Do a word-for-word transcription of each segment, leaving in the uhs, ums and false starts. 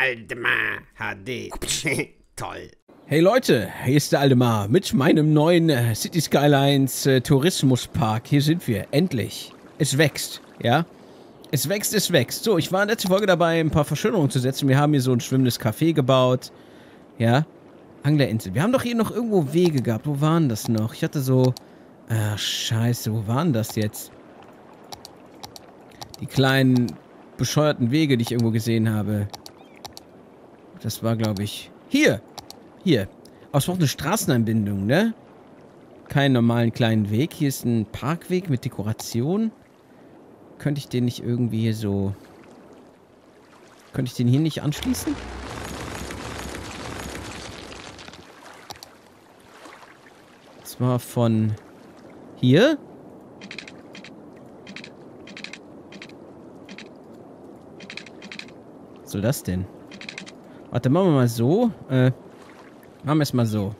Aldemar H D. Toll. Hey Leute, hier ist der Aldemar mit meinem neuen äh, City Skylines äh, Tourismuspark. Hier sind wir, endlich. Es wächst, ja. Es wächst, es wächst. So, ich war in der letzten Folge dabei, ein paar Verschönerungen zu setzen. Wir haben hier so ein schwimmendes Café gebaut. Ja. Anglerinsel. Wir haben doch hier noch irgendwo Wege gehabt. Wo waren das noch? Ich hatte so... Ach, scheiße, wo waren das jetzt? Die kleinen, bescheuerten Wege, die ich irgendwo gesehen habe. Das war, glaube ich... Hier! Hier. Aber es braucht eine Straßenanbindung, ne? Keinen normalen kleinen Weg. Hier ist ein Parkweg mit Dekoration. Könnte ich den nicht irgendwie hier so... Könnte ich den hier nicht anschließen? Das war von... Hier? Was soll das denn? Warte, machen wir mal so. Äh... Machen wir es mal so.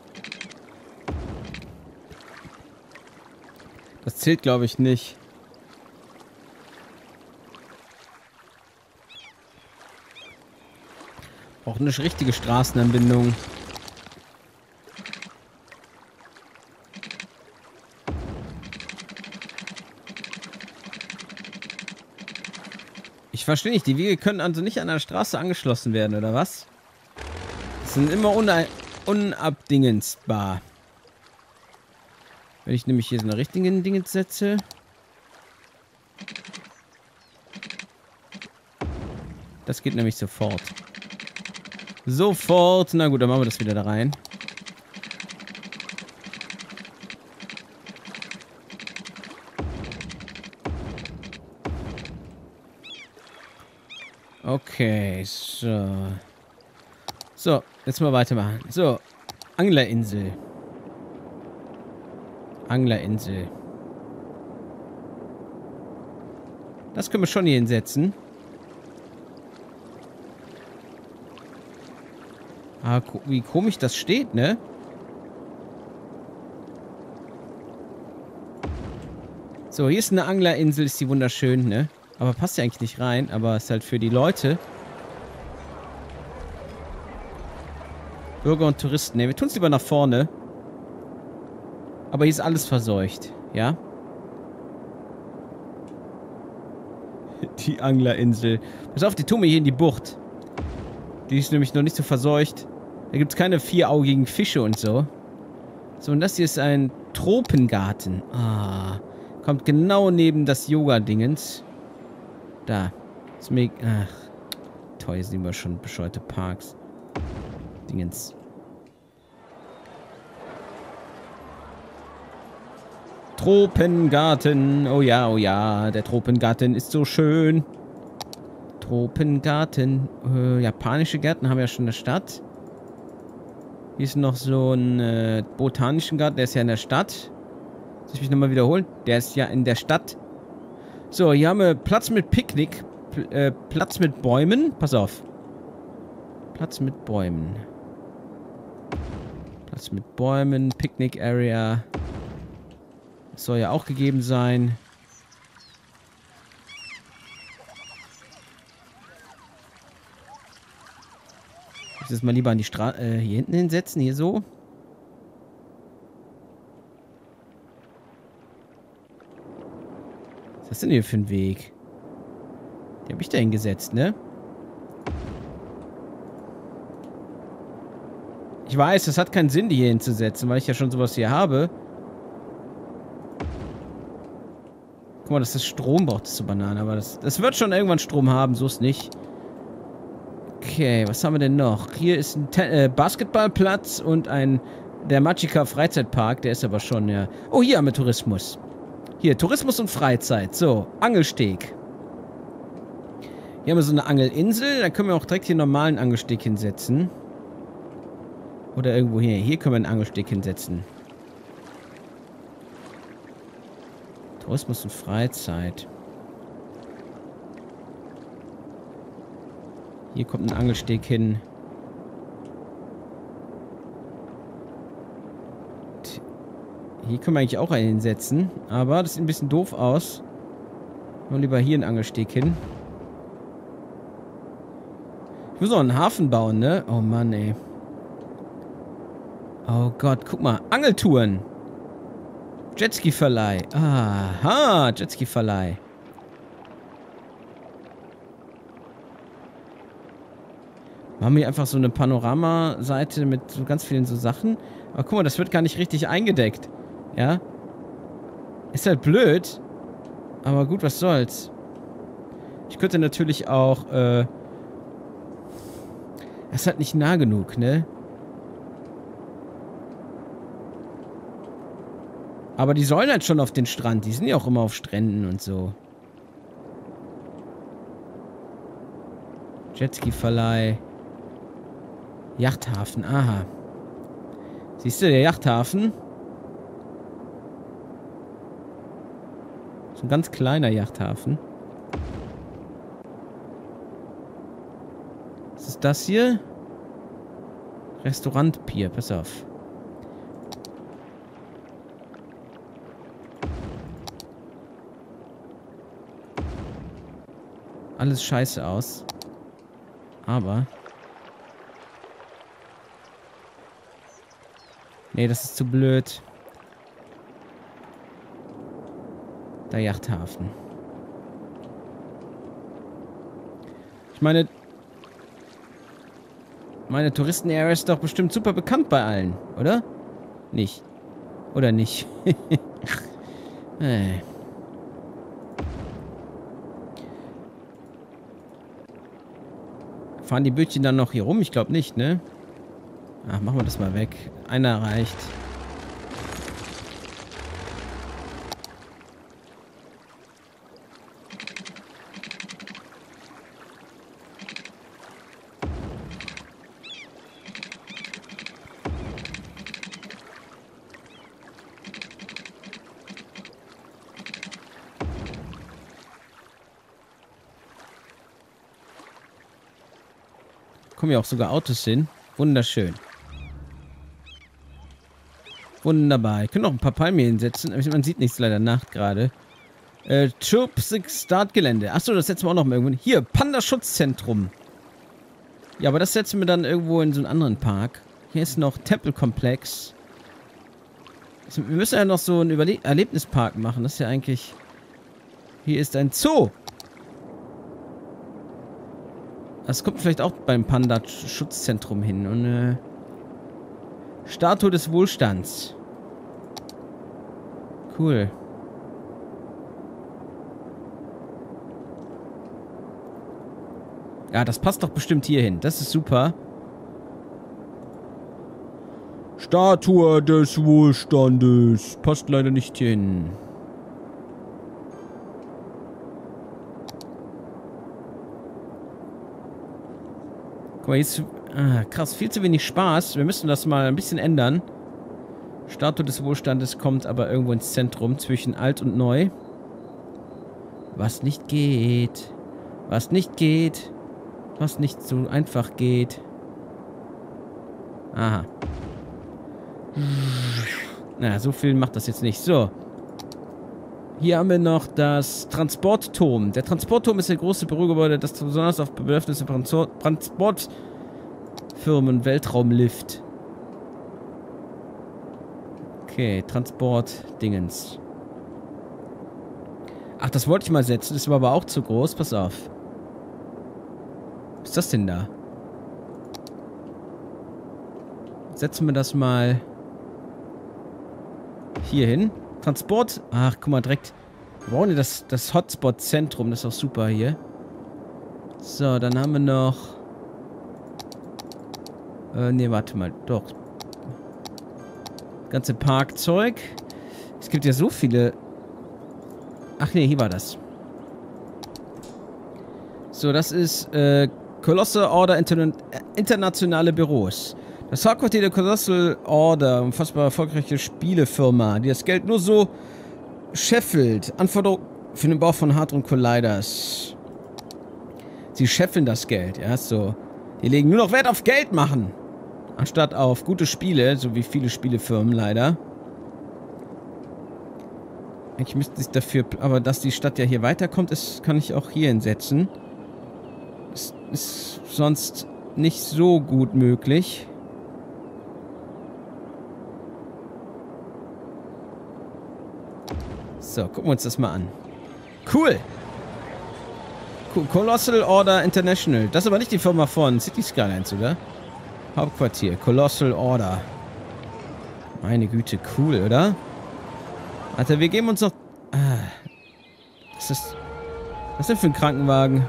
Das zählt, glaube ich, nicht. Auch eine richtige Straßenanbindung. Ich verstehe nicht, die Wege können also nicht an der Straße angeschlossen werden, oder was? Sind immer unabdingensbar. Wenn ich nämlich hier so eine richtigen Dingens setze. Das geht nämlich sofort. Sofort. Na gut, dann machen wir das wieder da rein. Okay, so. So, jetzt mal weitermachen. So, Anglerinsel. Anglerinsel. Das können wir schon hier hinsetzen. Ah, wie komisch das steht, ne? So, hier ist eine Anglerinsel, ist die wunderschön, ne? Aber passt ja eigentlich nicht rein, aber ist halt für die Leute... Bürger und Touristen. Ne, wir tun es lieber nach vorne. Aber hier ist alles verseucht. Ja? Die Anglerinsel. Pass auf, die tun wir hier in die Bucht. Die ist nämlich noch nicht so verseucht. Da gibt es keine vieraugigen Fische und so. So, und das hier ist ein Tropengarten. Ah. Kommt genau neben das Yoga-Dingens. Da. Ist mir... Ach. Toll, hier sind immer schon bescheuerte Parks. Dingens. Tropengarten. Oh ja, oh ja. Der Tropengarten ist so schön. Tropengarten. Äh, japanische Gärten haben wir ja schon in der Stadt. Hier ist noch so ein äh, botanischen Garten. Der ist ja in der Stadt. Soll ich mich nochmal wiederholen? Der ist ja in der Stadt. So, hier haben wir Platz mit Picknick. P äh, Platz mit Bäumen. Pass auf. Platz mit Bäumen. Platz mit Bäumen, Picnic Area. Das soll ja auch gegeben sein. Ich muss das mal lieber an die Straße äh, hier hinten hinsetzen, hier so. Was ist das denn hier für ein Weg? Den habe ich da hingesetzt, ne? Ich weiß, es hat keinen Sinn, die hier hinzusetzen, weil ich ja schon sowas hier habe. Guck mal, dass das Strom braucht, das zu Bananen. Aber das, das wird schon irgendwann Strom haben, so ist nicht. Okay, was haben wir denn noch? Hier ist ein Ten äh, Basketballplatz und ein... Der Machika Freizeitpark, der ist aber schon, ja... Oh, hier haben wir Tourismus. Hier, Tourismus und Freizeit. So, Angelsteg. Hier haben wir so eine Angelinsel. Da können wir auch direkt hier einen normalen Angelsteg hinsetzen. Oder irgendwo hier. Hier können wir einen Angelsteg hinsetzen. Tourismus und Freizeit. Hier kommt ein Angelsteg hin. Hier können wir eigentlich auch einen hinsetzen. Aber das sieht ein bisschen doof aus. Machen wir lieber hier einen Angelsteg hin. Ich muss auch einen Hafen bauen, ne? Oh Mann, ey. Oh Gott, guck mal. Angeltouren. Jetski-Verleih. Aha, Jetski-Verleih. Machen wir einfach so eine Panoramaseite mit so ganz vielen so Sachen. Aber guck mal, das wird gar nicht richtig eingedeckt. Ja? Ist halt blöd. Aber gut, was soll's. Ich könnte natürlich auch, äh... das ist halt nicht nah genug, ne? Aber die sollen halt schon auf den Strand. Die sind ja auch immer auf Stränden und so. Jetski-Verleih. Yachthafen, aha. Siehst du, der Yachthafen? So ein ganz kleiner Yachthafen. Was ist das hier? Restaurant Pier, pass auf. Alles scheiße aus. Aber... nee, das ist zu blöd. Der Yachthafen. Ich meine... meine Touristen-Area ist doch bestimmt super bekannt bei allen, oder? Nicht. Oder nicht. Hey. Fahren die Bötchen dann noch hier rum? Ich glaube nicht, ne? Ach, machen wir das mal weg. Einer reicht. Kommen ja auch sogar Autos hin. Wunderschön. Wunderbar. Ich kann noch ein paar Palmen hinsetzen. Man sieht nichts leider nach gerade. Äh, Chirpsig Startgelände. Achso, das setzen wir auch noch mal irgendwo hin. Hier, Panda-Schutzzentrum. Ja, aber das setzen wir dann irgendwo in so einen anderen Park. Hier ist noch Tempelkomplex. Wir müssen ja noch so einen Überle Erlebnispark machen. Das ist ja eigentlich... hier ist ein Zoo. Das kommt vielleicht auch beim Panda-Schutzzentrum hin. Und äh, Statue des Wohlstands. Cool. Ja, das passt doch bestimmt hier hin. Das ist super. Statue des Wohlstandes. Passt leider nicht hier hin. Guck mal, jetzt... ah, krass, viel zu wenig Spaß. Wir müssen das mal ein bisschen ändern. Statue des Wohlstandes kommt aber irgendwo ins Zentrum zwischen alt und neu. Was nicht geht. Was nicht geht. Was nicht so einfach geht. Aha. Na, so viel macht das jetzt nicht. So. Hier haben wir noch das Transportturm. Der Transportturm ist ein großes Bürogebäude, das besonders auf Bedürfnisse von Transportfirmen Weltraumlift. Okay, Transportdingens. Ach, das wollte ich mal setzen. Das war aber auch zu groß. Pass auf. Was ist das denn da? Setzen wir das mal hier hin. Transport. Ach, guck mal, direkt. Wir brauchen ja das, das Hotspot-Zentrum. Das ist auch super hier. So, dann haben wir noch... Äh, ne, warte mal. Doch. Ganze Parkzeug. Es gibt ja so viele... Ach ne, hier war das. So, das ist äh, Colossal Order Interna Internationale Büros. Das Hauptquartier der Colossal Order, unfassbar erfolgreiche Spielefirma, die das Geld nur so scheffelt. Anforderungen für den Bau von Hadron Colliders. Sie scheffeln das Geld, ja, so. Die legen nur noch Wert auf Geld machen. Anstatt auf gute Spiele, so wie viele Spielefirmen leider. Eigentlich müsste ich dafür, aber dass die Stadt ja hier weiterkommt, ist, kann ich auch hier hinsetzen. Ist, ist sonst nicht so gut möglich. So, gucken wir uns das mal an. Cool. Cool. Colossal Order International. Das ist aber nicht die Firma von City Skylines, oder? Hauptquartier. Colossal Order. Meine Güte, cool, oder? Warte, wir geben uns noch... Ah, was ist... Was ist denn für ein Krankenwagen?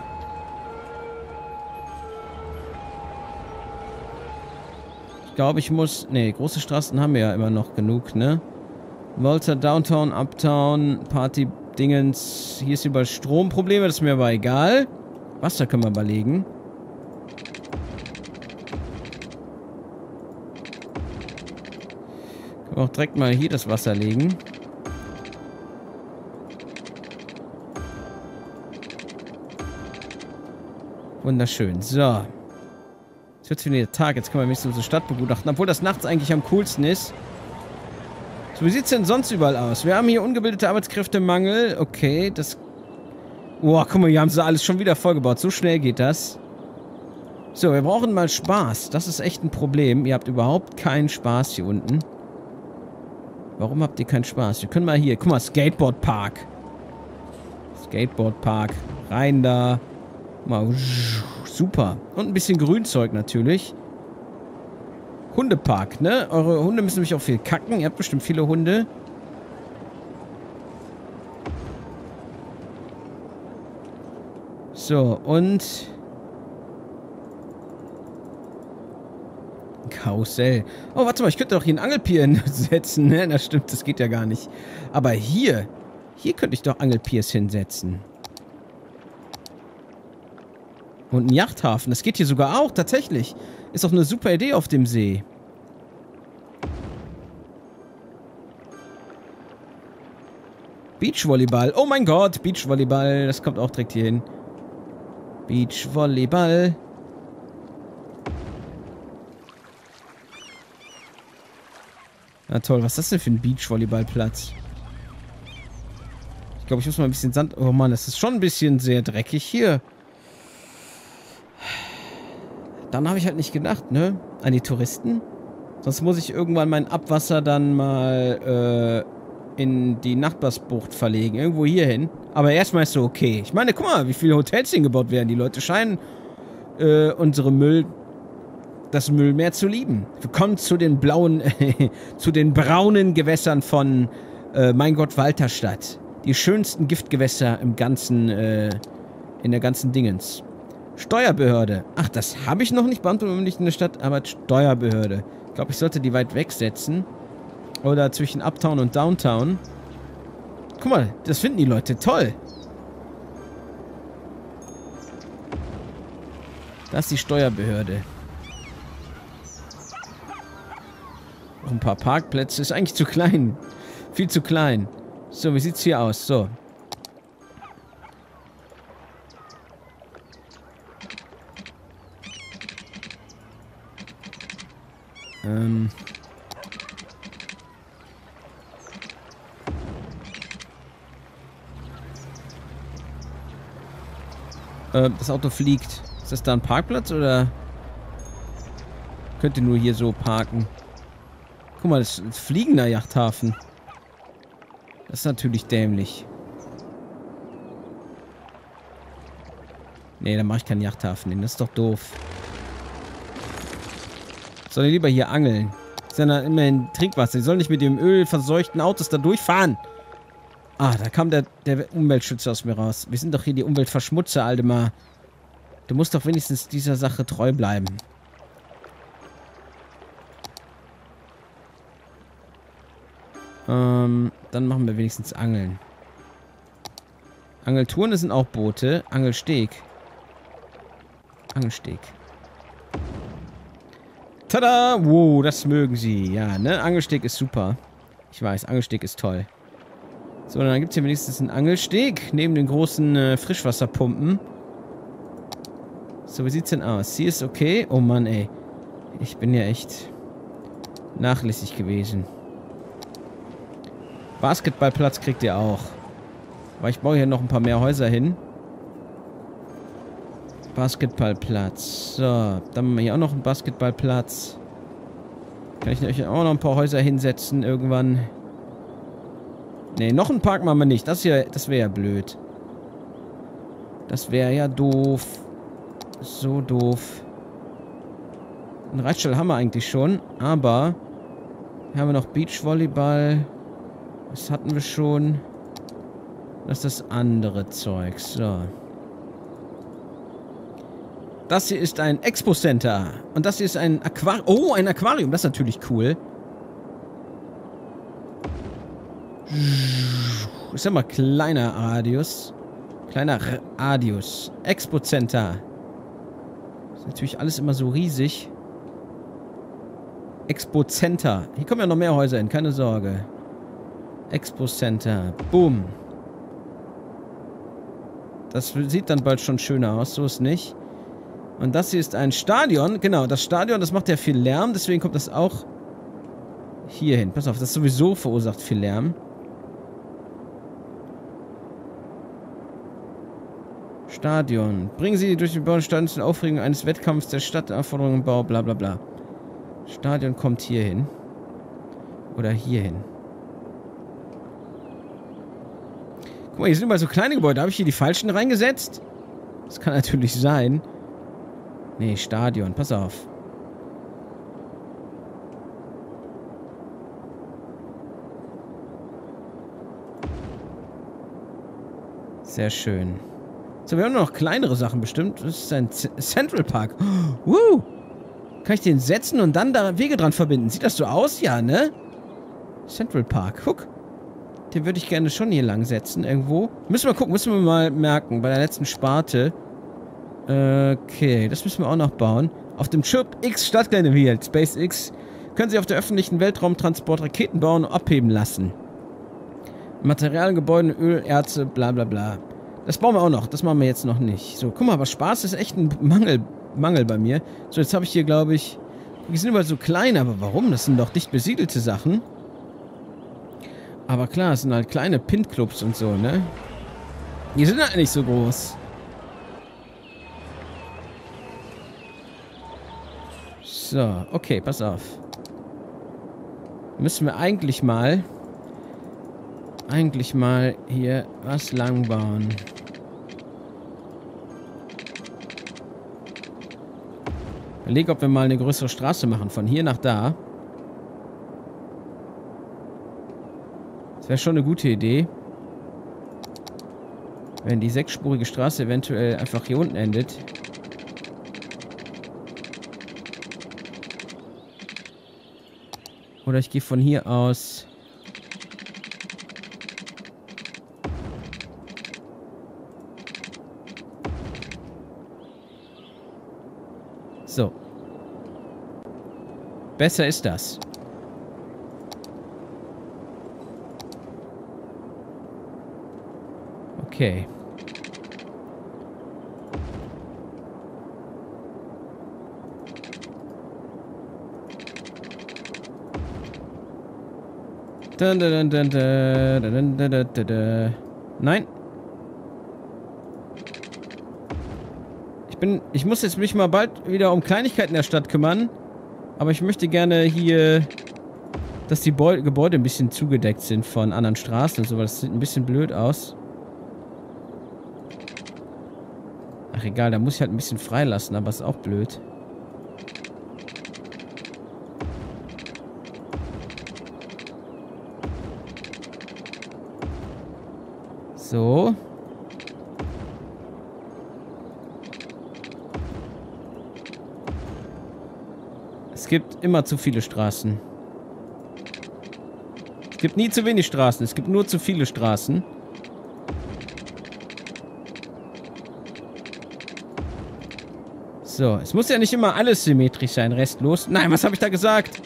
Ich glaube, ich muss... Ne, große Straßen haben wir ja immer noch genug, ne? Volta, Downtown, Uptown, Party-Dingens. Hier ist überall Stromprobleme, das ist mir aber egal. Wasser können wir überlegen. Können wir auch direkt mal hier das Wasser legen. Wunderschön. So. Jetzt wird es wieder Tag. Jetzt können wir ein bisschen unsere Stadt begutachten. Obwohl das nachts eigentlich am coolsten ist. So, wie sieht es denn sonst überall aus? Wir haben hier ungebildete Arbeitskräftemangel. Okay, das... Boah, guck mal, hier haben sie alles schon wieder vollgebaut. So schnell geht das. So, wir brauchen mal Spaß. Das ist echt ein Problem. Ihr habt überhaupt keinen Spaß hier unten. Warum habt ihr keinen Spaß? Wir können mal hier... Guck mal, Skateboardpark. Skateboardpark. Rein da. Mal... Super. Und ein bisschen Grünzeug natürlich. Hundepark, ne? Eure Hunde müssen nämlich auch viel kacken. Ihr habt bestimmt viele Hunde. So, und... Karussell. Oh, warte mal, ich könnte doch hier einen Angelpier hinsetzen, ne? Das stimmt, das geht ja gar nicht. Aber hier, hier könnte ich doch Angelpiers hinsetzen. Und einen Yachthafen. Das geht hier sogar auch, tatsächlich. Ist doch eine super Idee auf dem See. Beachvolleyball. Oh mein Gott, Beachvolleyball. Das kommt auch direkt hier hin. Beachvolleyball. Na toll, was ist das denn für ein Beachvolleyballplatz? Ich glaube, ich muss mal ein bisschen Sand... Oh Mann, das ist schon ein bisschen sehr dreckig hier. Dann habe ich halt nicht gedacht, ne? An die Touristen. Sonst muss ich irgendwann mein Abwasser dann mal äh, in die Nachbarsbucht verlegen. Irgendwo hier hin. Aber erstmal ist so okay. Ich meine, guck mal, wie viele Hotels hingebaut werden. Die Leute scheinen äh, unsere Müll... das Müllmeer zu lieben. Willkommen zu den blauen... zu den braunen Gewässern von äh, mein Gott, Walterstadt. Die schönsten Giftgewässer im ganzen... Äh, in der ganzen Dingens. Steuerbehörde. Ach, das habe ich noch nicht beantwortet, nicht in der Stadt, aber Steuerbehörde. Ich glaube, ich sollte die weit wegsetzen. Oder zwischen Uptown und Downtown. Guck mal, das finden die Leute toll. Das ist die Steuerbehörde. Noch ein paar Parkplätze. Ist eigentlich zu klein. Viel zu klein. So, wie sieht's hier aus? So. Ähm. Äh, das Auto fliegt. Ist das da ein Parkplatz oder könnt ihr nur hier so parken? Guck mal, das ist ein fliegender Yachthafen. Das ist natürlich dämlich. Nee, da mache ich keinen Yachthafen hin. Das ist doch doof. Soll ich lieber hier angeln? Das ist ja immerhin Trinkwasser. Die sollen nicht mit dem ölverseuchten Autos da durchfahren. Ah, da kam der, der Umweltschützer aus mir raus. Wir sind doch hier die Umweltverschmutzer, Aldemar. Du musst doch wenigstens dieser Sache treu bleiben. Ähm, dann machen wir wenigstens Angeln. Angeltouren sind auch Boote. Angelsteg. Angelsteg. Tada! Wow, das mögen sie. Ja, ne? Angelsteg ist super. Ich weiß, Angelsteg ist toll. So, dann gibt es hier wenigstens einen Angelsteg. Neben den großen äh, Frischwasserpumpen. So, wie sieht's denn aus? Sie ist okay. Oh Mann, ey. Ich bin ja echt nachlässig gewesen. Basketballplatz kriegt ihr auch. Aber ich baue hier noch ein paar mehr Häuser hin. Basketballplatz. So, dann haben wir hier auch noch einen Basketballplatz. Kann ich euch auch noch ein paar Häuser hinsetzen irgendwann. Ne, noch einen Park machen wir nicht. Das hier, das wäre ja blöd. Das wäre ja doof. So doof. Einen Reitstall haben wir eigentlich schon, aber hier haben wir noch Beachvolleyball. Das hatten wir schon. Das ist das andere Zeug. So. Das hier ist ein Expo-Center. Und das hier ist ein Aquarium. Oh, ein Aquarium. Das ist natürlich cool. Ich sag mal, kleiner Radius. Kleiner Radius. Expo-Center. Ist natürlich alles immer so riesig. Expo-Center. Hier kommen ja noch mehr Häuser hin. Keine Sorge. Expo-Center. Boom. Das sieht dann bald schon schöner aus. So ist nicht. Und das hier ist ein Stadion. Genau, das Stadion, das macht ja viel Lärm. Deswegen kommt das auch hier hin. Pass auf, das sowieso verursacht viel Lärm. Stadion. Bringen Sie durch den Bau des Stadions in Aufregung eines Wettkampfs der Stadt, Anforderungen, Bau, bla bla bla. Stadion kommt hier hin. Oder hier hin. Guck mal, hier sind immer so kleine Gebäude. Habe ich hier die falschen reingesetzt? Das kann natürlich sein. Nee, Stadion. Pass auf. Sehr schön. So, wir haben noch kleinere Sachen bestimmt. Das ist ein Z- Central Park. Oh, woo! Kann ich den setzen und dann da Wege dran verbinden? Sieht das so aus? Ja, ne? Central Park. Guck. Den würde ich gerne schon hier lang setzen. Irgendwo. Müssen wir gucken. Müssen wir mal merken. Bei der letzten Sparte. Okay. Das müssen wir auch noch bauen. Auf dem Chirp X Stadtgelände hier, SpaceX, können Sie auf der öffentlichen Weltraumtransport Raketen bauen und abheben lassen. Materialien, Gebäude, Öl, Erze, bla bla bla. Das bauen wir auch noch. Das machen wir jetzt noch nicht. So, guck mal, aber Spaß ist echt ein Mangel, Mangel bei mir. So, jetzt habe ich hier, glaube ich... Die sind überall so klein, aber warum? Das sind doch dicht besiedelte Sachen. Aber klar, es sind halt kleine Pin-Clubs und so, ne? Die sind halt nicht so groß. So, okay, pass auf. Müssen wir eigentlich mal... Eigentlich mal hier was lang bauen. Überlege, ob wir mal eine größere Straße machen. Von hier nach da. Das wäre schon eine gute Idee. Wenn die sechsspurige Straße eventuell einfach hier unten endet. Oder ich gehe von hier aus... So. Besser ist das. Okay. Dun, dun, dun, dun, dun, dun, dun, dun, dun. Nein. Ich bin, ich muss jetzt mich mal bald wieder um Kleinigkeiten der Stadt kümmern. Aber ich möchte gerne hier, dass die Beu- Gebäude ein bisschen zugedeckt sind von anderen Straßen und so, weil das sieht ein bisschen blöd aus. Ach egal, da muss ich halt ein bisschen freilassen, aber ist auch blöd. So. Es gibt immer zu viele Straßen. Es gibt nie zu wenig Straßen. Es gibt nur zu viele Straßen. So, es muss ja nicht immer alles symmetrisch sein, restlos. Nein, was habe ich da gesagt?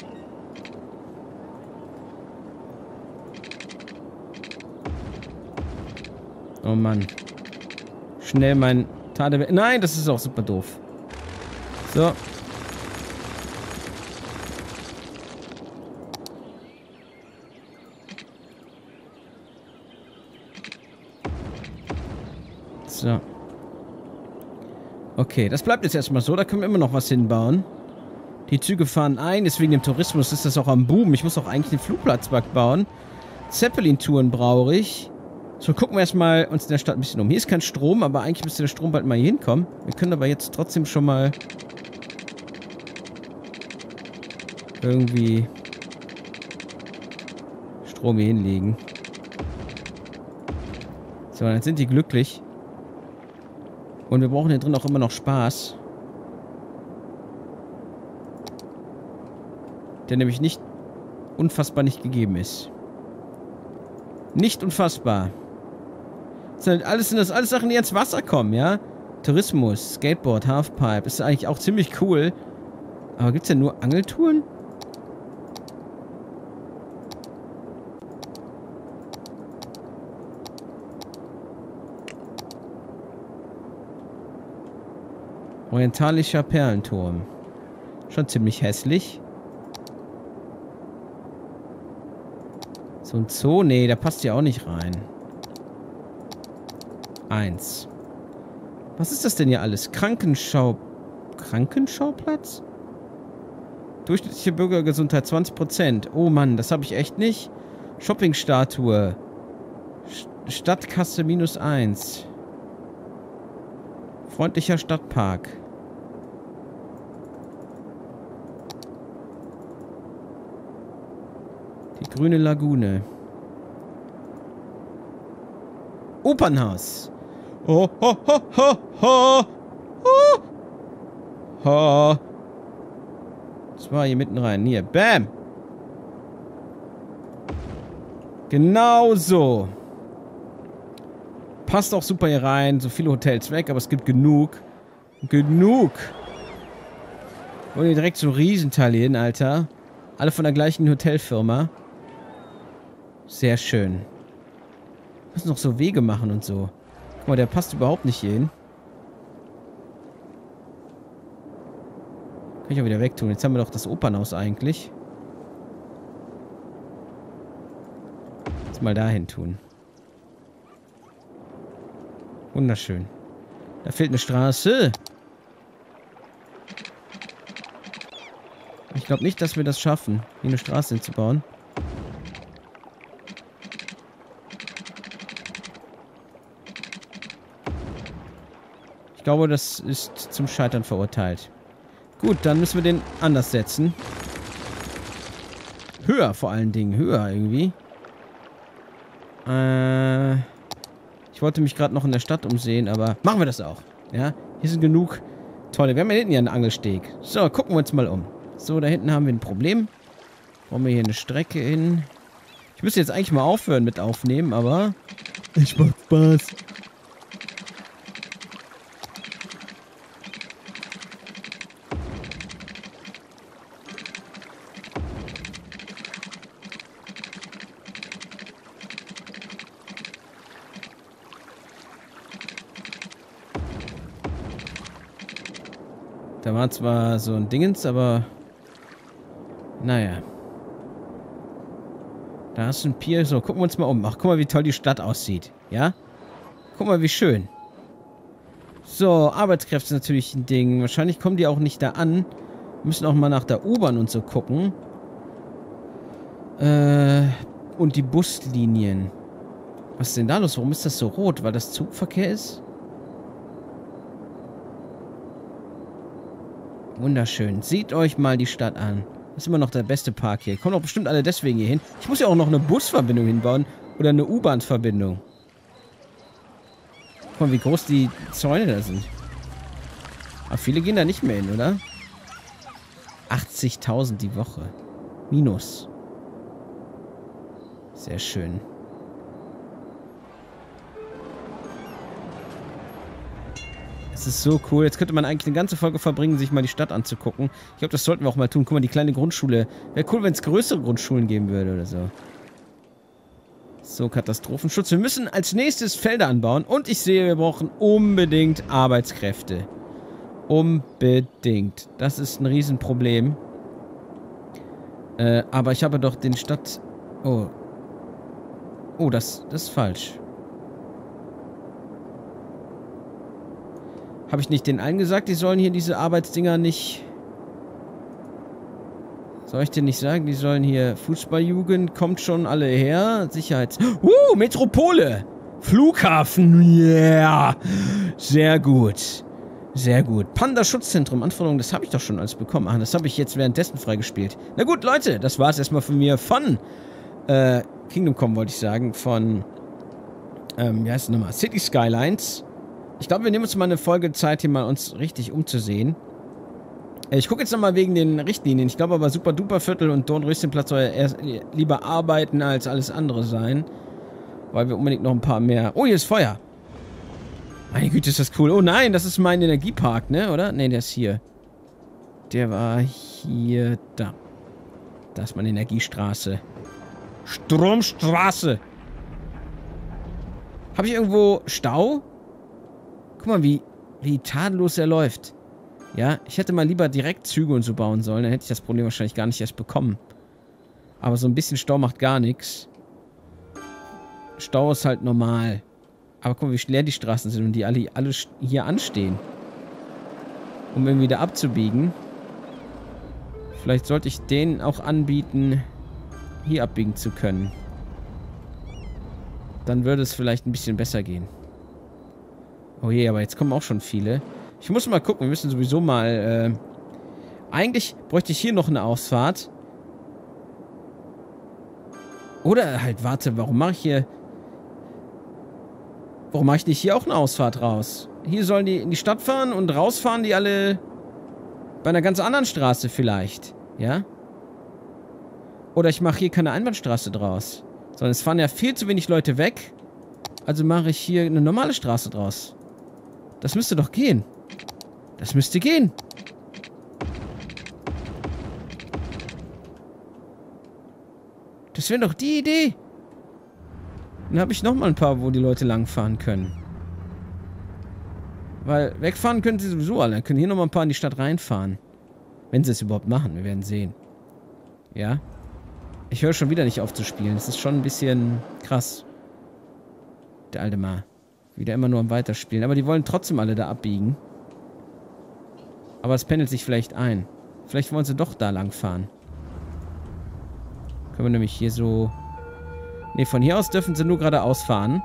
Oh Mann. Schnell mein Tade... Nein, das ist auch super doof. So. So. Okay, das bleibt jetzt erstmal so. Da können wir immer noch was hinbauen. Die Züge fahren ein. Deswegen im Tourismus ist das auch am Boom. Ich muss auch eigentlich den Flugplatz bauen. Zeppelin-Touren brauche ich. So, gucken wir erstmal uns in der Stadt ein bisschen um. Hier ist kein Strom, aber eigentlich müsste der Strom bald mal hier hinkommen. Wir können aber jetzt trotzdem schon mal irgendwie Strom hier hinlegen. So, dann sind die glücklich. Und wir brauchen hier drin auch immer noch Spaß. Der nämlich nicht unfassbar nicht gegeben ist. Nicht unfassbar. Das sind alles, sind das alles Sachen, die ins Wasser kommen, ja? Tourismus, Skateboard, Halfpipe. Ist eigentlich auch ziemlich cool. Aber gibt es denn nur Angeltouren? Orientalischer Perlenturm. Schon ziemlich hässlich. So ein Zoo? Nee, der passt ja auch nicht rein. Eins. Was ist das denn hier alles? Krankenschau... Krankenschauplatz? Durchschnittliche Bürgergesundheit zwanzig Prozent. Oh Mann, das habe ich echt nicht. Shoppingstatue. Stadtkasse minus eins. Freundlicher Stadtpark. Die grüne Lagune. Opernhaus. Oh, ho, ho, ho, ho. Ho. Ho. Das war hier mitten rein. Hier. Bam. Genau so. Passt auch super hier rein. So viele Hotels weg, aber es gibt genug. Genug. Und hier direkt so ein Riesenteil hin, Alter. Alle von der gleichen Hotelfirma. Sehr schön. Wir müssen noch so Wege machen und so. Guck mal, der passt überhaupt nicht hier hin. Kann ich auch wieder wegtun. Jetzt haben wir doch das Opernhaus eigentlich. Jetzt mal dahin tun. Wunderschön. Da fehlt eine Straße. Ich glaube nicht, dass wir das schaffen, hier eine Straße hinzubauen. Ich glaube, das ist zum Scheitern verurteilt. Gut, dann müssen wir den anders setzen. Höher vor allen Dingen. Höher irgendwie. Äh... Ich wollte mich gerade noch in der Stadt umsehen, aber machen wir das auch. Ja, hier sind genug tolle. Wir haben hier hinten ja einen Angelsteg. So, gucken wir uns mal um. So, da hinten haben wir ein Problem. Brauchen wir hier eine Strecke hin. Ich müsste jetzt eigentlich mal aufhören mit aufnehmen, aber ich mach Spaß. Da war zwar so ein Dingens, aber naja. Da ist ein Pier. So, gucken wir uns mal um. Ach, guck mal, wie toll die Stadt aussieht. Ja? Guck mal, wie schön. So, Arbeitskräfte ist natürlich ein Ding. Wahrscheinlich kommen die auch nicht da an. Wir müssen auch mal nach der U-Bahn und so gucken. Äh, und die Buslinien. Was ist denn da los? Warum ist das so rot? Weil das Zugverkehr ist? Wunderschön. Seht euch mal die Stadt an. Das ist immer noch der beste Park hier. Kommen doch bestimmt alle deswegen hier hin. Ich muss ja auch noch eine Busverbindung hinbauen. Oder eine U-Bahn-Verbindung. Guck mal, wie groß die Zäune da sind. Aber viele gehen da nicht mehr hin, oder? achtzigtausend die Woche. Minus. Sehr schön. Das ist so cool. Jetzt könnte man eigentlich eine ganze Folge verbringen, sich mal die Stadt anzugucken. Ich glaube, das sollten wir auch mal tun. Guck mal, die kleine Grundschule. Wäre cool, wenn es größere Grundschulen geben würde oder so. So, Katastrophenschutz. Wir müssen als nächstes Felder anbauen. Und ich sehe, wir brauchen unbedingt Arbeitskräfte. Unbedingt. Das ist ein Riesenproblem. Äh, aber ich habe doch den Stadt... Oh. Oh, das, das ist falsch. Habe ich nicht den allen gesagt, die sollen hier diese Arbeitsdinger nicht... Soll ich dir nicht sagen, die sollen hier... Fußballjugend, kommt schon alle her. Sicherheits... Uh, Metropole! Flughafen, yeah! Sehr gut. Sehr gut. Panda-Schutzzentrum, Anforderungen, das habe ich doch schon alles bekommen. Ach, das habe ich jetzt währenddessen freigespielt. Na gut, Leute, das war es erstmal von mir von äh, Kingdom Come, wollte ich sagen. Von, ähm, wie heißt es nochmal? City Skylines. Ich glaube, wir nehmen uns mal eine Folge Zeit, hier mal uns richtig umzusehen. Äh, ich gucke jetzt nochmal wegen den Richtlinien. Ich glaube aber, Super Duper Viertel und Dornröschenplatz soll ja erst lieber arbeiten als alles andere sein. Weil wir unbedingt noch ein paar mehr... Oh, hier ist Feuer. Meine Güte, ist das cool. Oh nein, das ist mein Energiepark, ne? Oder? Ne, der ist hier. Der war hier... Da. Da ist meine Energiestraße. Stromstraße. Habe ich irgendwo Stau? Guck mal, wie, wie tadellos er läuft. Ja, ich hätte mal lieber direkt Züge und so bauen sollen. Dann hätte ich das Problem wahrscheinlich gar nicht erst bekommen. Aber so ein bisschen Stau macht gar nichts. Stau ist halt normal. Aber guck mal, wie leer die Straßen sind und die alle, alle hier anstehen. Um irgendwie da abzubiegen. Vielleicht sollte ich denen auch anbieten, hier abbiegen zu können. Dann würde es vielleicht ein bisschen besser gehen. Oh je, aber jetzt kommen auch schon viele. Ich muss mal gucken, wir müssen sowieso mal... Äh, eigentlich bräuchte ich hier noch eine Ausfahrt. Oder halt, warte, warum mache ich hier... Warum mache ich nicht hier auch eine Ausfahrt raus? Hier sollen die in die Stadt fahren und rausfahren die alle bei einer ganz anderen Straße vielleicht. Ja? Oder ich mache hier keine Einbahnstraße draus. Sondern es fahren ja viel zu wenig Leute weg. Also mache ich hier eine normale Straße draus. Das müsste doch gehen. Das müsste gehen. Das wäre doch die Idee. Dann habe ich nochmal ein paar, wo die Leute langfahren können. Weil wegfahren können sie sowieso alle. Dann können hier nochmal ein paar in die Stadt reinfahren. Wenn sie es überhaupt machen. Wir werden sehen. Ja? Ich höre schon wieder nicht auf zu spielen. Das ist schon ein bisschen krass. Der alte Ma. Wieder immer nur am Weiterspielen. Aber die wollen trotzdem alle da abbiegen. Aber es pendelt sich vielleicht ein. Vielleicht wollen sie doch da lang fahren. Können wir nämlich hier so... Ne, von hier aus dürfen sie nur geradeaus fahren.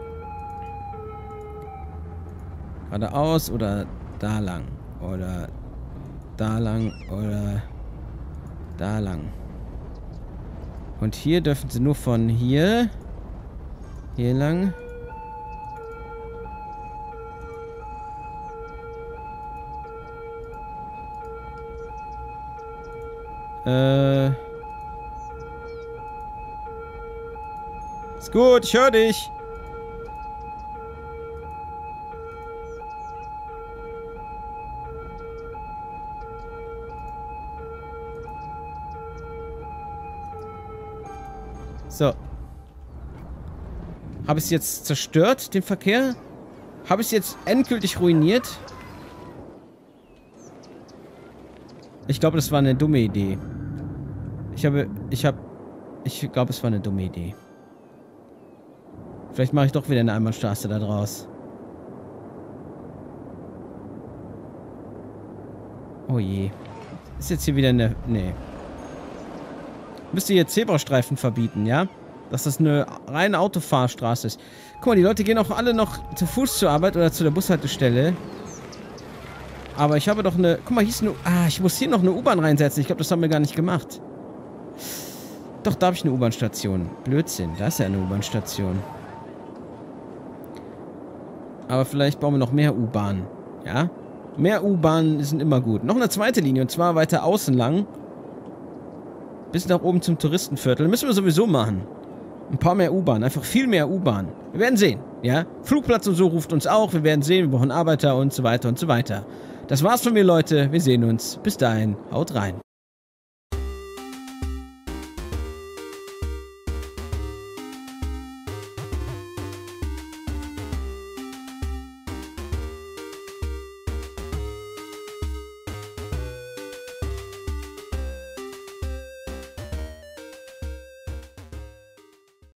Geradeaus oder da lang. Oder da lang oder da lang. Und hier dürfen sie nur von hier... Hier lang... Äh. Ist gut, ich höre dich. So. Habe ich es jetzt zerstört, den Verkehr? Habe ich es jetzt endgültig ruiniert? Ich glaube, das war eine dumme Idee. Ich habe, ich habe, ich glaube, es war eine dumme Idee. Vielleicht mache ich doch wieder eine Einbahnstraße da draus. Oh je. Ist jetzt hier wieder eine, nee. Müsst ihr hier Zebrastreifen verbieten, ja? Dass das eine reine Autofahrstraße ist. Guck mal, die Leute gehen auch alle noch zu Fuß zur Arbeit oder zu der Bushaltestelle. Aber ich habe doch eine... Guck mal, hier ist eine... Ah, ich muss hier noch eine U-Bahn reinsetzen. Ich glaube, das haben wir gar nicht gemacht. Doch, da habe ich eine U-Bahn-Station. Blödsinn, da ist ja eine U-Bahn-Station. Aber vielleicht bauen wir noch mehr U-Bahnen. Ja? Mehr U-Bahnen sind immer gut. Noch eine zweite Linie, und zwar weiter außen lang. Bis nach oben zum Touristenviertel. Müssen wir sowieso machen. Ein paar mehr U-Bahnen. Einfach viel mehr U-Bahnen. Wir werden sehen. Ja? Flugplatz und so ruft uns auch. Wir werden sehen. Wir brauchen Arbeiter und so weiter und so weiter. Das war's von mir, Leute. Wir sehen uns. Bis dahin. Haut rein.